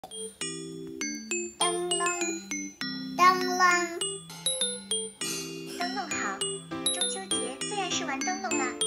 灯笼，灯笼， 灯笼好，中秋节自然是玩灯笼啦。